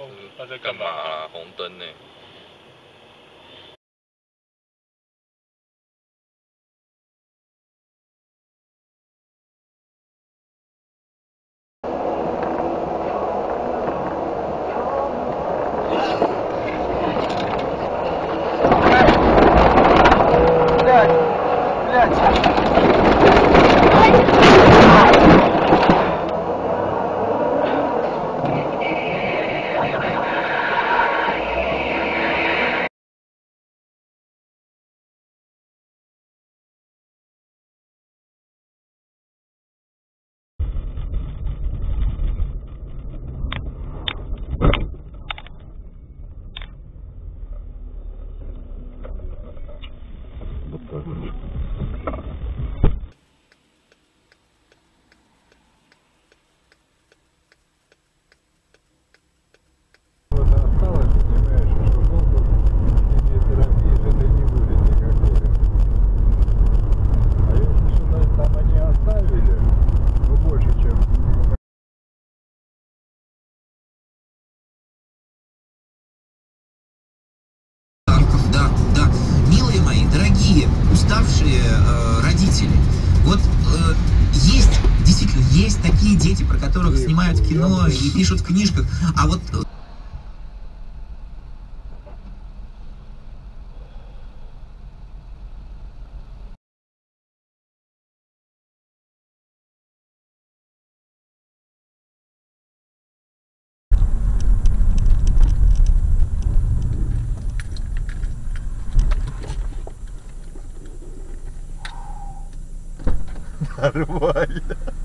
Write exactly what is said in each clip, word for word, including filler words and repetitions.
他在干嘛啊？红灯呢？ Уставшие э, родители. Вот э, есть, действительно, есть такие дети, про которых снимают кино и пишут в книжках, а вот... Нормально.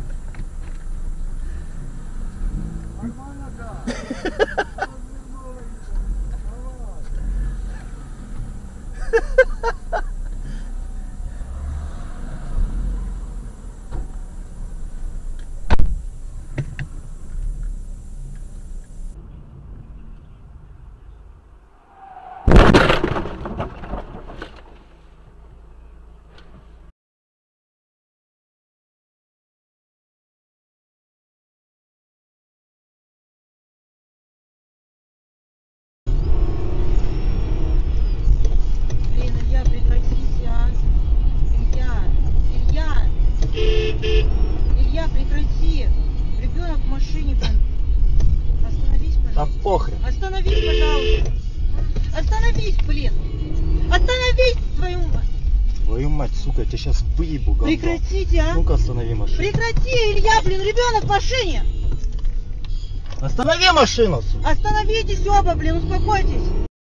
Илья, прекрати! Ребенок в машине, блин. Остановись, пожалуйста. Да похрен. Остановись, пожалуйста. Остановись, блин. Остановись, твою мать. Твою мать, сука, я тебя сейчас выебу, говно. Прекратите, а? Ну-ка, останови машину. Прекрати, Илья, блин, ребенок в машине. Останови машину, сука. Остановитесь оба, блин, успокойтесь.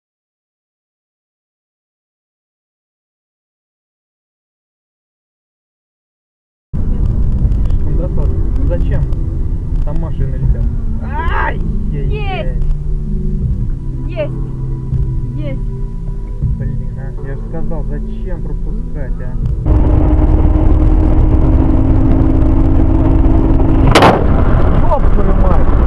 Зачем? Там машины летят. Ай! Есть! Есть! Есть! Блин, а? Я же сказал, зачем пропускать, а? Ёб твою мать!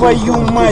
твою мать!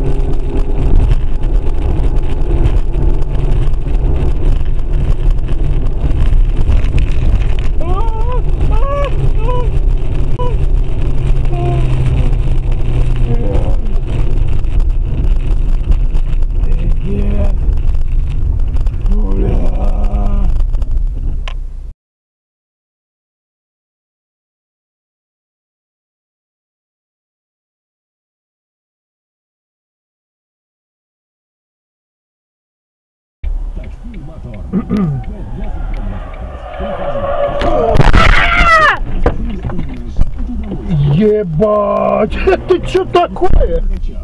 Ебать, это что такое?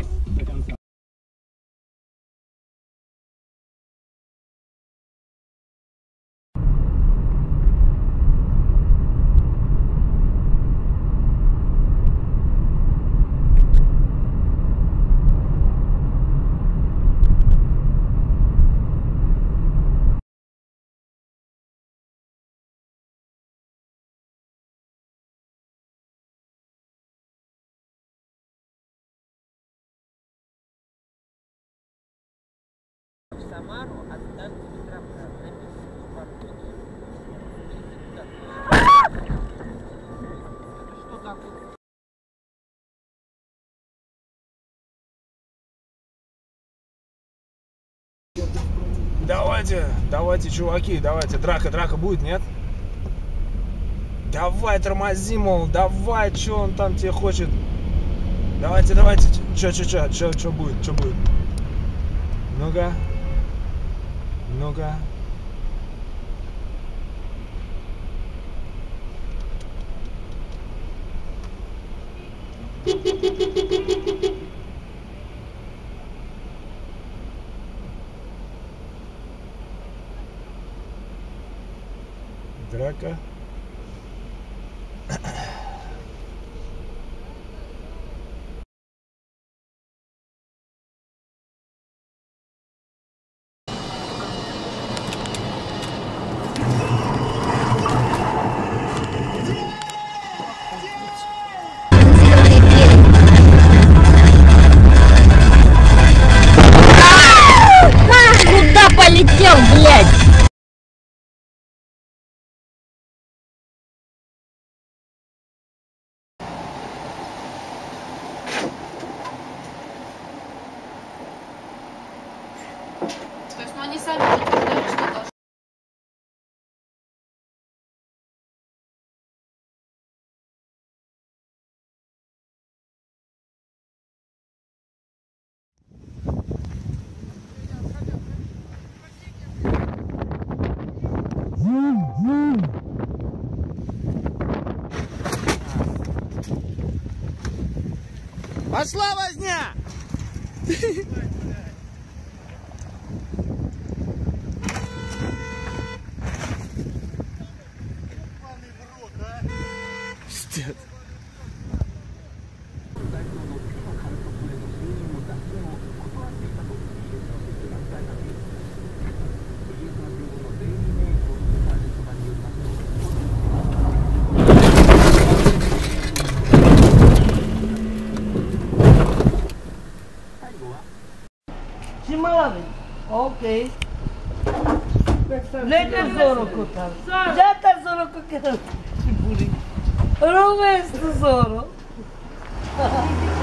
В Самару, а там телеграмм написан в парконе. Это что такое? Давайте, давайте, чуваки, давайте. Драка, драка будет, нет? Давай, тормози, мол, давай, что он там тебе хочет. Давайте, давайте, чё, чё, чё, чё, чё будет, чё будет? Ну-ка. Ну-ка. Драка. Куда полетел, блядь? То есть, ну они сами утверждают, что должны. Пошла возня! Пиздец. Чималовый. Окей. Lete zoro kutar. Jata zoro kutar. Chiburi. Romes zoro.